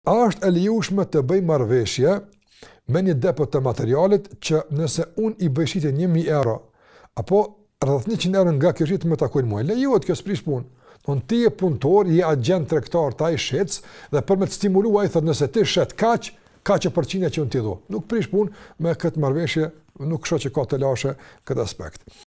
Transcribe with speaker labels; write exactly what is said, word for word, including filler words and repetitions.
Speaker 1: A është e lejueshme të bëj marrëveshje me një depot të materialit që nëse unë i bëj shitje një mijë euro, apo rreth njëqind euro nga kjo shitje më takojnë mua, lejohet kjo s'prish punë. Don ti je punëtor, je agent tregtar, ta i shets dhe për me të stimuluar ai thotë nëse ti shet kaq, kaq e përqind që unë ti do. Nuk prish punë me këtë marrëveshje, nuk shoh që ka të lashe këtë aspekt.